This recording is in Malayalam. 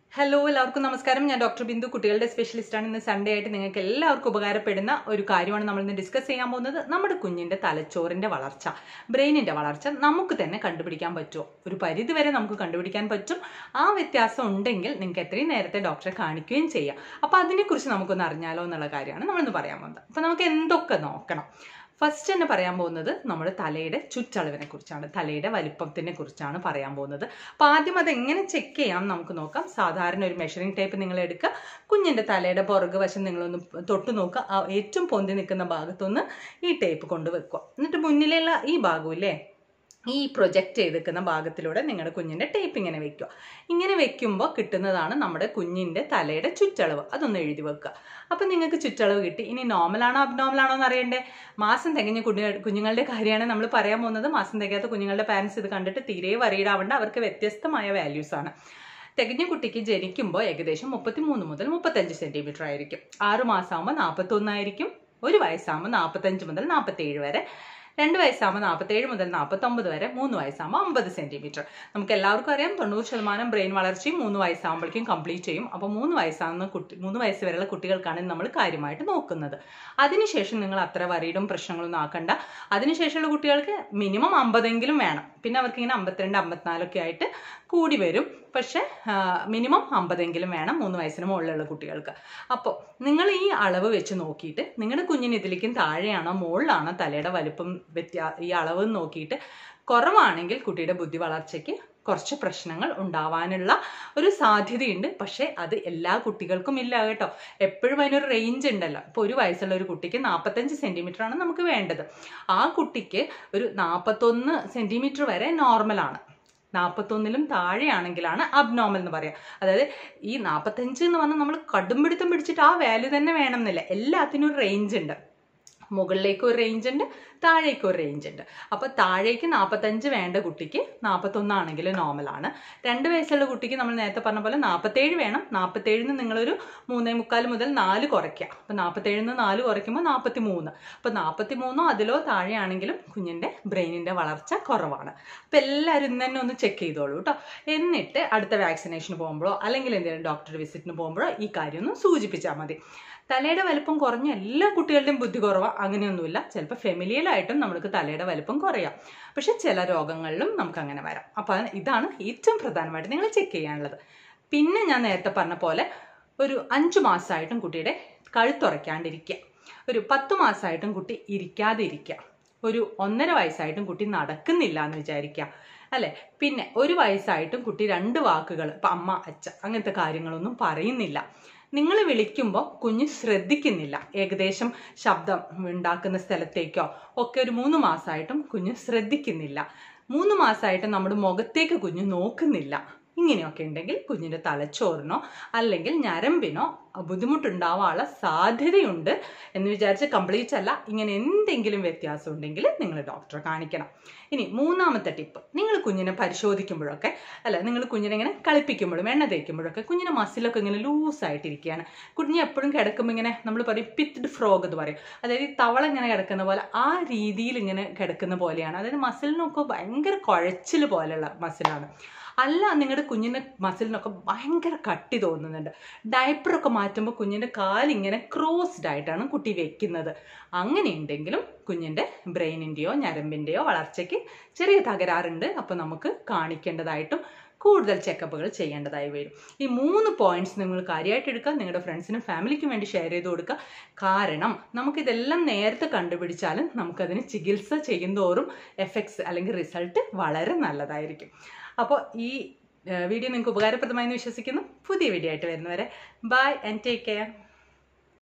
Hello, എല്ലാവർക്കും നമസ്കാരം. ഞാൻ ഡോക്ടർ ബിന്ദു, കുട്ടികളുടെ സ്പെഷ്യലിസ്റ്റ് ആണ്. ഇന്ന് സൺഡേ ആയിട്ട് നിങ്ങൾക്ക് എല്ലാവർക്കും ഉപകാരപ്പെടുന്ന ഒരു കാര്യമാണ് നമ്മൾ ഇന്ന് ഡിസ്കസ് ചെയ്യാൻ പോകുന്നത്. നമ്മുടെ കുഞ്ഞിന്റെ തലച്ചോറിന്റെ വളർച്ച, ബ്രെയിനിന്റെ വളർച്ച നമുക്ക് തന്നെ കണ്ടുപിടിക്കാൻ പറ്റുമോ? ഒരു പരിധി വരെ നമുക്ക് കണ്ടുപിടിക്കാൻ പറ്റും. ആ വ്യത്യാസം ഉണ്ടെങ്കിൽ നിങ്ങൾക്ക് എത്രയും നേരത്തെ ഡോക്ടറെ കാണിക്കുകയും ചെയ്യാം. അപ്പോൾ അതിനെക്കുറിച്ച് നമുക്കൊന്ന് അറിഞ്ഞാലോ എന്നുള്ള കാര്യമാണ് നമ്മളിന്ന് പറയാൻ പോകുന്നത്. അപ്പോൾ നമുക്ക് എന്തൊക്കെ നോക്കണം? ഫസ്റ്റ് തന്നെ പറയാൻ പോകുന്നത് നമ്മുടെ തലയുടെ ചുറ്റളവിനെ കുറിച്ചാണ്, തലയുടെ വലിപ്പത്തിനെ കുറിച്ചാണ് പറയാൻ പോകുന്നത്. അപ്പോൾ ആദ്യം അത് എങ്ങനെ ചെക്ക് ചെയ്യാം നമുക്ക് നോക്കാം. സാധാരണ ഒരു മെഷറിംഗ് ടേപ്പ് നിങ്ങൾ എടുക്കുക, കുഞ്ഞിൻ്റെ തലയുടെ പുറകു വശം നിങ്ങളൊന്ന് തൊട്ട് നോക്കുക. ഏറ്റവും പൊന്തി നിൽക്കുന്ന ഭാഗത്തൊന്ന് ഈ ടേപ്പ് കൊണ്ട് വെക്കുക. എന്നിട്ട് മുന്നിലുള്ള ഈ ഭാഗമില്ലേ, ഈ പ്രൊജക്റ്റ് ചെയ്തിരിക്കുന്ന ഭാഗത്തിലൂടെ നിങ്ങളുടെ കുഞ്ഞിൻ്റെ ടേപ്പ് ഇങ്ങനെ വെക്കുക. ഇങ്ങനെ വെക്കുമ്പോൾ കിട്ടുന്നതാണ് നമ്മുടെ കുഞ്ഞിൻ്റെ തലയുടെ ചുറ്റളവ്. അതൊന്ന് എഴുതി വെക്കുക. അപ്പം നിങ്ങൾക്ക് ചുറ്റളവ് കിട്ടി. ഇനി നോർമലാണോ അബ്നോർമലാണോ എന്ന് അറിയണ്ടേ? മാസം തികഞ്ഞ കുഞ്ഞുങ്ങളുടെ കാര്യമാണ് നമ്മൾ പറയാൻ പോകുന്നത്. മാസം തികയാത്ത കുഞ്ഞുങ്ങളുടെ പാരൻസ് ഇത് കണ്ടിട്ട് തീരെ വറീഡാവേണ്ട. അവർക്ക് വ്യത്യസ്തമായ വാല്യൂസ് ആണ്. തികഞ്ഞ കുട്ടിക്ക് ജനിക്കുമ്പോൾ ഏകദേശം 33 മുതൽ 35 സെൻറ്റിമീറ്റർ ആയിരിക്കും. 6 മാസമാകുമ്പോൾ 41 ആയിരിക്കും. 1 വയസ്സാകുമ്പോൾ 45 മുതൽ 47 വരെ. 2 വയസ്സാകുമ്പോൾ 47 മുതൽ 49 വരെ. 3 വയസ്സാകുമ്പോൾ 50 സെൻറ്റിമീറ്റർ. നമുക്ക് എല്ലാവർക്കും അറിയാം 90% ബ്രെയിൻ വളർച്ചയും 3 വയസ്സാകുമ്പോഴേക്കും കംപ്ലീറ്റ് ചെയ്യും. അപ്പോൾ 3 വയസ്സ് വരെയുള്ള കുട്ടികൾക്കാണ് നമ്മൾ കാര്യമായിട്ട് നോക്കുന്നത്. അതിനുശേഷം നിങ്ങൾ അത്ര വരീടും പ്രശ്നങ്ങളൊന്നും ആക്കണ്ട. അതിനുശേഷമുള്ള കുട്ടികൾക്ക് മിനിമം 50 വേണം. പിന്നെ അവർക്ക് ഇങ്ങനെ 52, 54 ഒക്കെ ആയിട്ട് കൂടി വരും. പക്ഷെ മിനിമം 50 വേണം 3 വയസ്സിന് മുകളിലുള്ള കുട്ടികൾക്ക്. അപ്പോൾ നിങ്ങൾ ഈ അളവ് വെച്ച് നോക്കിയിട്ട് നിങ്ങളുടെ കുഞ്ഞിന് ഇതിലേക്കും താഴെയാണോ മുകളിലാണോ തലയുടെ വലിപ്പം ഈ അളവ് നോക്കിയിട്ട് കുറവാണെങ്കിൽ കുട്ടിയുടെ ബുദ്ധി വളർച്ചയ്ക്ക് കുറച്ച് പ്രശ്നങ്ങൾ ഉണ്ടാവാനുള്ള ഒരു സാധ്യതയുണ്ട്. പക്ഷെ അത് എല്ലാ കുട്ടികൾക്കും ഇല്ല കേട്ടോ. എപ്പോഴും അതിനൊരു റേഞ്ച് ഉണ്ടല്ലോ. ഇപ്പോൾ 1 വയസ്സുള്ള ഒരു കുട്ടിക്ക് 45 സെൻറ്റിമീറ്റർ ആണ് നമുക്ക് വേണ്ടത്. ആ കുട്ടിക്ക് ഒരു 41 സെൻറ്റിമീറ്റർ വരെ നോർമലാണ്. 41ലും താഴെയാണെങ്കിലാണ് അബ്നോർമൽ എന്ന് പറയാം. അതായത് ഈ 45 എന്ന് പറഞ്ഞാൽ നമ്മൾ കടുംപിടുത്തം പിടിച്ചിട്ട് ആ വാല്യൂ തന്നെ വേണം എന്നില്ല. എല്ലാത്തിനും ഒരു റേഞ്ച് ഉണ്ട്. മുകളിലേക്ക് ഒരു റേഞ്ച് ഉണ്ട്, താഴേക്ക് ഒരു റേഞ്ച് ഉണ്ട്. അപ്പോൾ താഴേക്ക് 45 വേണ്ട കുട്ടിക്ക് 41 ആണെങ്കിൽ നോർമലാണ്. 2 വയസ്സുള്ള കുട്ടിക്ക് നമ്മൾ നേരത്തെ പറഞ്ഞ പോലെ 47 വേണം. 47 നിങ്ങളൊരു 3.25 മുതൽ 4 കുറയ്ക്കുക. അപ്പോൾ 47 4 കുറയ്ക്കുമ്പോൾ 43. അപ്പോൾ 43 അതിലോ താഴെയാണെങ്കിലും കുഞ്ഞിൻ്റെ ബ്രെയിനിൻ്റെ വളർച്ച കുറവാണ്. അപ്പോൾ എല്ലാവരും ഇന്ന് തന്നെ ഒന്ന് ചെക്ക് ചെയ്തോളൂ കേട്ടോ. എന്നിട്ട് അടുത്ത വാക്സിനേഷന് പോകുമ്പോഴോ അല്ലെങ്കിൽ എന്തെങ്കിലും ഡോക്ടർ വിസിറ്റിന് പോകുമ്പോഴോ ഈ കാര്യം ഒന്ന് സൂചിപ്പിച്ചാൽ മതി. തലയുടെ വലിപ്പം കുറഞ്ഞ എല്ലാ കുട്ടികളുടെയും ബുദ്ധി കുറവാണ് അങ്ങനെയൊന്നുമില്ല. ചിലപ്പോൾ ഫെമിലിയലായിട്ടും നമുക്ക് തലയുടെ വലിപ്പം കുറയാം. പക്ഷെ ചില രോഗങ്ങളിലും നമുക്ക് അങ്ങനെ വരാം. അപ്പോൾ ഇതാണ് ഏറ്റവും പ്രധാനമായിട്ട് നിങ്ങൾ ചെക്ക് ചെയ്യാനുള്ളത്. പിന്നെ ഞാൻ നേരത്തെ പറഞ്ഞ പോലെ ഒരു 5 മാസമായിട്ടും കുട്ടിയുടെ കഴുത്തുറയ്ക്കാണ്ടിരിക്കുക. ഒരു 10 മാസമായിട്ടും കുട്ടി ഇരിക്കാതെ ഇരിക്കുക. ഒരു 1.5 വയസ്സായിട്ടും കുട്ടി നടക്കുന്നില്ല എന്ന് വിചാരിക്കുക അല്ലേ. പിന്നെ 1 വയസ്സായിട്ടും കുട്ടി 2 വാക്കുകൾ, ഇപ്പം അമ്മ, അച്ഛ അങ്ങനത്തെ കാര്യങ്ങളൊന്നും പറയുന്നില്ല. നിങ്ങൾ വിളിക്കുമ്പോൾ കുഞ്ഞ് ശ്രദ്ധിക്കുന്നില്ല. ഏകദേശം ശബ്ദം ഉണ്ടാക്കുന്ന സ്ഥലത്തേക്കോ ഒക്കെ ഒരു 3 മാസമായിട്ടും കുഞ്ഞ് ശ്രദ്ധിക്കുന്നില്ല. 3 മാസമായിട്ടും നമ്മുടെ മുഖത്തേക്ക് കുഞ്ഞ് നോക്കുന്നില്ല. ഇങ്ങനെയൊക്കെ ഉണ്ടെങ്കിൽ കുഞ്ഞിൻ്റെ തലച്ചോറിനോ അല്ലെങ്കിൽ ഞരമ്പിനോ ബുദ്ധിമുട്ടുണ്ടാവാനുള്ള സാധ്യതയുണ്ട് എന്ന് വിചാരിച്ച് കംപ്ലീറ്റ് അല്ല. ഇങ്ങനെ എന്തെങ്കിലും വ്യത്യാസം ഉണ്ടെങ്കിൽ നിങ്ങൾ ഡോക്ടറെ കാണിക്കണം. ഇനി 3ാമത്തെ ടിപ്പ്, നിങ്ങൾ കുഞ്ഞിനെ പരിശോധിക്കുമ്പോഴൊക്കെ നിങ്ങൾ കുഞ്ഞിനെ ഇങ്ങനെ കളിപ്പിക്കുമ്പോഴും എണ്ണ തേക്കുമ്പോഴൊക്കെ കുഞ്ഞിൻ്റെ മസിലൊക്കെ ഇങ്ങനെ ലൂസായിട്ടിരിക്കുകയാണ്. കുഞ്ഞ് എപ്പോഴും കിടക്കുമ്പോൾ ഇങ്ങനെ നമ്മൾ പറയും പിറ്റ്ഡ് ഫ്രോഗ് എന്ന് പറയും. അതായത് ഈ തവള ഇങ്ങനെ കിടക്കുന്ന പോലെ ആ രീതിയിൽ ഇങ്ങനെ കിടക്കുന്ന പോലെയാണ്. അതായത് മസിലിനൊക്കെ ഭയങ്കര കുഴച്ചിൽ പോലെയുള്ള മസിലാണ്. അല്ല, നിങ്ങളുടെ കുഞ്ഞിൻ്റെ മസിലിനൊക്കെ ഭയങ്കര കട്ടി തോന്നുന്നുണ്ട്. ഡയപ്പറൊക്കെ മാറ്റുമ്പോൾ കുഞ്ഞിൻ്റെ കാലിങ്ങനെ ക്രോസ്ഡ് ആയിട്ടാണ് കുട്ടി വെക്കുന്നത്. അങ്ങനെയുണ്ടെങ്കിലും കുഞ്ഞിൻ്റെ ബ്രെയിനിൻ്റെയോ ഞരമ്പിൻ്റെയോ വളർച്ചയ്ക്ക് ചെറിയ തകരാറുണ്ട്. അപ്പോൾ നമുക്ക് കാണിക്കേണ്ടതായിട്ടും കൂടുതൽ ചെക്കപ്പുകൾ ചെയ്യേണ്ടതായി വരും. ഈ 3 പോയിന്റ്സ് നിങ്ങൾ കാര്യമായിട്ട് എടുക്കുക. നിങ്ങളുടെ ഫ്രണ്ട്സിനും ഫാമിലിക്കും വേണ്ടി ഷെയർ ചെയ്ത് കൊടുക്കുക. കാരണം നമുക്കിതെല്ലാം നേരത്തെ കണ്ടുപിടിച്ചാലും നമുക്കതിന് ചികിത്സ ചെയ്യുന്തോറും എഫക്ട്സ് അല്ലെങ്കിൽ റിസൾട്ട് വളരെ നല്ലതായിരിക്കും. അപ്പോൾ ഈ വീഡിയോ നിങ്ങൾക്ക് ഉപകാരപ്രദമായി എന്ന് വിശ്വസിക്കുന്നു. പുതിയ വീഡിയോ ആയിട്ട് വരുന്നവരെ ബൈ ആൻഡ് ടേക്ക് കെയർ.